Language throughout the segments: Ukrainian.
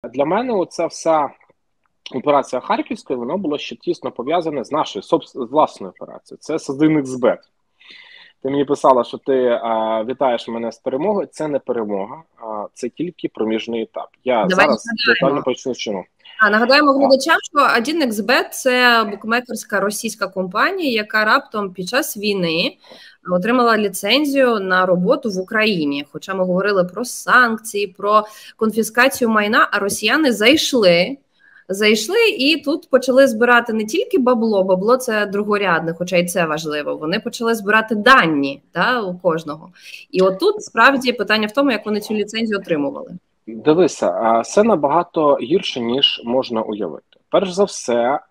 для мене оця вся операція Харківської, вона була ще тісно пов'язана з нашою з власною операцією. Це S1XBet. Ти мені писала, що ти вітаєш мене з перемогою. Це не перемога, це тільки проміжний етап. Я Давай зараз детально почну з чому. Нагадаємо глядачам, що 1xBet – це букмекерська російська компанія, яка раптом під час війни отримала ліцензію на роботу в Україні. Хоча ми говорили про санкції, про конфіскацію майна, а росіяни зайшли і тут почали збирати не тільки бабло це другорядне, хоча й це важливо, вони почали збирати дані у кожного. І отут справді питання в тому, як вони цю ліцензію отримували. Дивися, це набагато гірше, ніж можна уявити. Перш за все,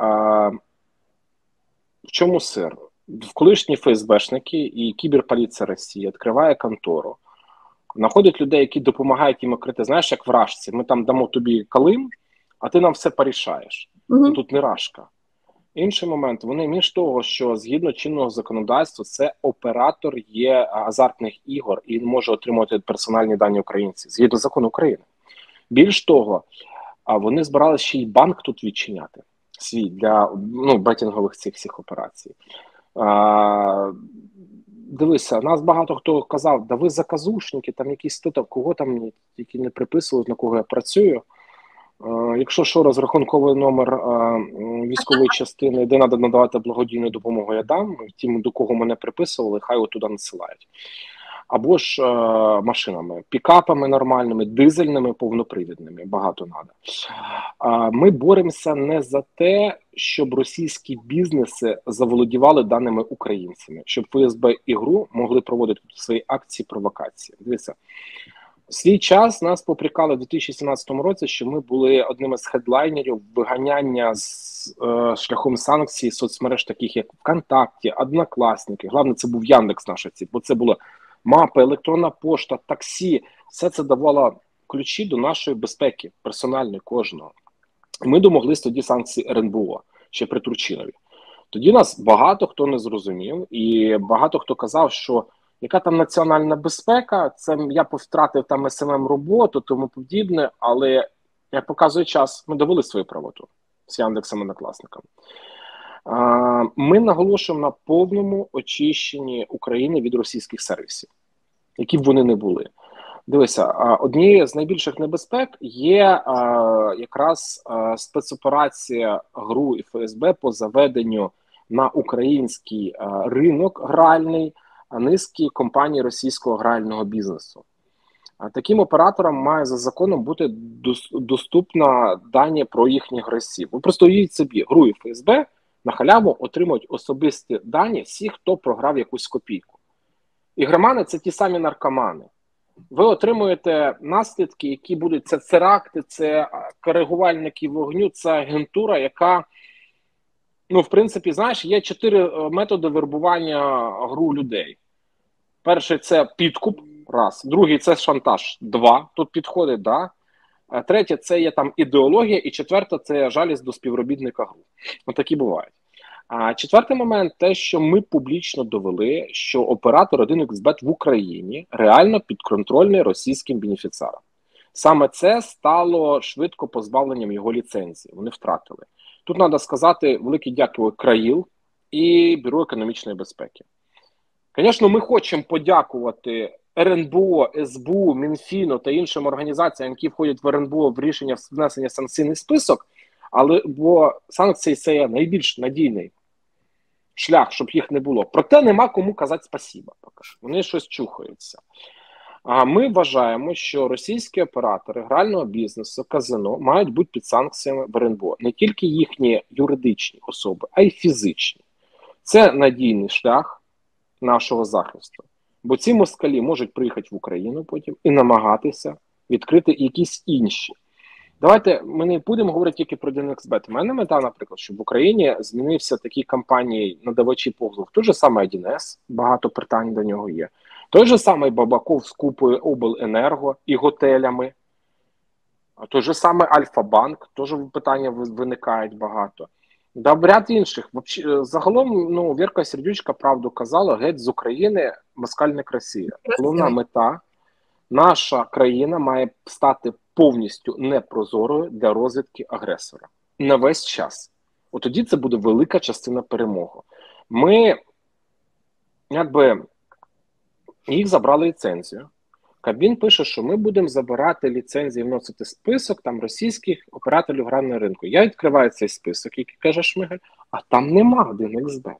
в чому сир? Колишні ФСБшники і кіберполіція Росії відкриває контору, знаходять людей, які допомагають їм окрити, знаєш, як в Рашці, ми там дамо тобі калим, а ти нам все порішаєш. Тут не Рашка. Інший момент, вони між того, що згідно чинного законодавства, це оператор є азартних ігор і може отримувати персональні дані українців, згідно закону України. Більш того, вони збиралися ще й банк тут відчиняти свій для бетінгових цих всіх операцій. Дивися, нас багато хто казав, да ви заказушники, там якісь кого там які не приписують, на кого я працюю. Якщо що, розрахунковий номер військової частини, де треба надавати благодійну допомогу, я дам. Тим, до кого мене приписували, хай туди надсилають. Або ж машинами, пікапами нормальними, дизельними, повнопривідними. Багато треба. Ми боремося не за те, щоб російські бізнеси заволодівали даними українцями, щоб ФСБ і ГРУ могли проводити свої акції, провокації. Дивіться. В свій час нас попрекали в 2017 році, що ми були одним із хедлайнерів виганяння шляхом санкцій соцмереж, таких як ВКонтакті, Однокласники. Головне, це був Яндекс наша ці, бо це була мапа, електронна пошта, таксі. Все це давало ключі до нашої безпеки, персональної кожного. І ми домоглись тоді санкцій РНБО, ще при Турчинові. Тоді нас багато хто не зрозумів, і багато хто казав, що яка там національна безпека, це я повтратив там СММ роботу, тому подібне, але, як показує час, ми довели свою правоту з Яндексом і Однокласником. Ми наголошуємо на повному очищенні України від російських сервісів, які б вони не були. Дивися, однією з найбільших небезпек є якраз спецоперація ГРУ і ФСБ по заведенню на український ринок гральний низки компаній російського грального бізнесу. Таким операторам має за законом бути доступна дані про їхніх гравців. Ви просто уявіть собі, ГРУ і ФСБ на халяву отримують особисті дані всіх, хто програв якусь копійку. Ігромани – це ті самі наркомани. Ви отримуєте наслідки, які будуть, це теракти, це коригувальники вогню, це агентура, яка, в принципі, знаєш, є 4 методи вербування ГРУ людей. Перший – це підкуп, раз. Другий – це шантаж, 2. Тут підходить, да. Третє – це є там ідеологія. І четверте – це жалість до співробітника ГРУ. Такі бувають. А четвертий момент – те, що ми публічно довели, що оператор 1xBet в Україні реально підконтрольний російським бенефіціарам. Саме це стало швидко позбавленням його ліцензії. Вони втратили. Тут треба сказати велике дякую КРАІЛ і Бюро економічної безпеки. Звісно, ми хочемо подякувати РНБО, СБУ, Мінфіну та іншим організаціям, які входять в РНБО в рішення внесення санкційний список, бо санкції – це є найбільш надійний шлях, щоб їх не було. Проте нема кому казати спасіба. Вони щось чухаються. Ми вважаємо, що російські оператори грального бізнесу, казино мають бути під санкціями в РНБО. Не тільки їхні юридичні особи, а й фізичні. Це надійний шлях нашого захисту. Бо ці москалі можуть приїхати в Україну потім і намагатися відкрити якісь інші. Давайте ми не будемо говорити тільки про 1xBet. У мене мета, наприклад, щоб в Україні змінився такі компанії надавачі послуг. Той же самий 1С, багато питань до нього є. Той же самий Бабаков з купою обленерго і готелями. Той же самий Альфа-банк, теж питання виникають багато. Да, ряд інших. Загалом, Вірка Сердючка правду казала, геть з України москальник Росія. Головна мета, наша країна має стати повністю непрозорою для розвідки агресора. На весь час. От тоді це буде велика частина перемоги. Ми, якби, їх забрали ліцензію. Кабмін пише, що ми будемо забирати ліцензії, вносити список там російських операторів грального ринку. Я відкриваю цей список, який каже Шмигаль, а там нема 1xBet.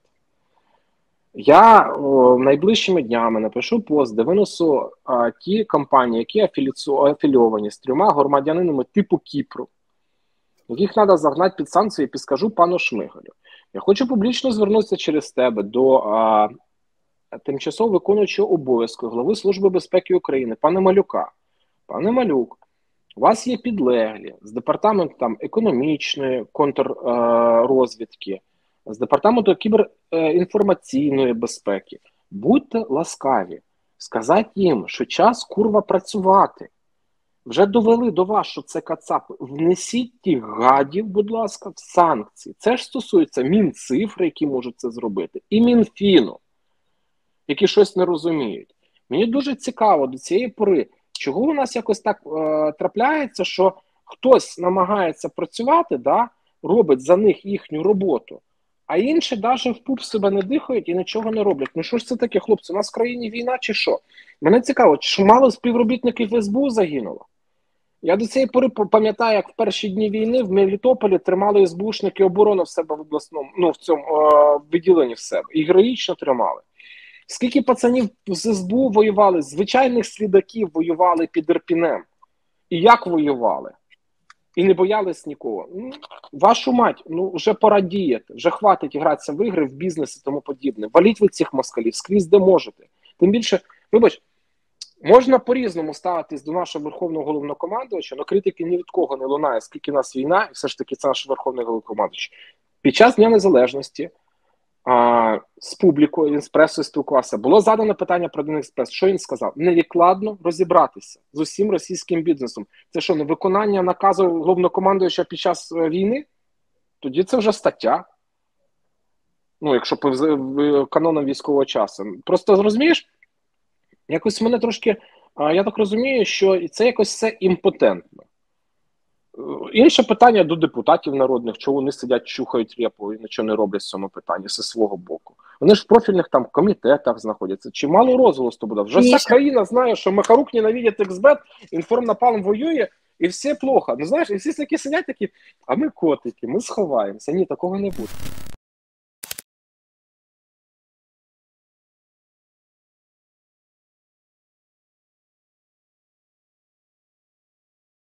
Я найближчими днями напишу пост, де винесу ті компанії, які афілійовані з 3 громадянинами типу Кіпру, яких треба загнати під санкції, і підскажу пану Шмигалю. Я хочу публічно звернутися через тебе до тимчасово виконуючого обов'язки голови Служби безпеки України, пана Малюка. Пане Малюк, у вас є підлеглі з департаменту там, економічної контррозвідки, з департаменту кіберінформаційної безпеки. Будьте ласкаві, сказати їм, що час курва працювати. Вже довели до вас, що це кацапи. Внесіть тих гадів, будь ласка, в санкції. Це ж стосується Мінцифри, які можуть це зробити, і Мінфіну, які щось не розуміють. Мені дуже цікаво до цієї пори, чого у нас якось так трапляється, що хтось намагається працювати, да, робить за них їхню роботу, а інші навіть в пуп себе не дихають і нічого не роблять. Ну що ж це таке, хлопці, у нас в країні війна чи що? Мене цікаво, чи мало співробітників СБУ загинуло? Я до цієї пори пам'ятаю, як в перші дні війни в Мелітополі тримали СБУшники оборону в себе в обласному, ну в цьому відділенні в себе. І героїчно тримали. Скільки пацанів з СБУ воювали, звичайних слідаків воювали під Ірпінем. І як воювали? І не боялись нікого. Вашу мать, ну вже пора діяти, вже хватить гратися в ігри, в бізнес і тому подібне. Валіть ви цих москалів скрізь, де можете. Тим більше, вибач, можна по-різному ставитись до нашого Верховного Головнокомандувача, але критики ні від кого не лунає, скільки в нас війна, і все ж таки це наш Верховний Головнокомандувач. Під час Дня Незалежності з публікою, він з пресою спілкувався. Було задано питання про Донекспрес. Що він сказав? Невідкладно розібратися з усім російським бізнесом. Це що, невиконання наказу головнокомандуюча під час війни? Тоді це вже стаття. Ну, якщо по канонам військового часу. Просто, розумієш, якось мене трошки, я так розумію, що це якось все імпотентно. Інше питання до депутатів народних, чого вони сидять, чухають репу і нічого не роблять з цьому питанні, зі свого боку. Вони ж в профільних там комітетах знаходяться. Чимало розголосу буде. Вже вся країна знає, що Махарук ненавидить XBET, інформнапалм воює, і все плохо. Ну знаєш, і всі такі сидять такі, а ми котики, ми сховаємося. Ні, такого не буде.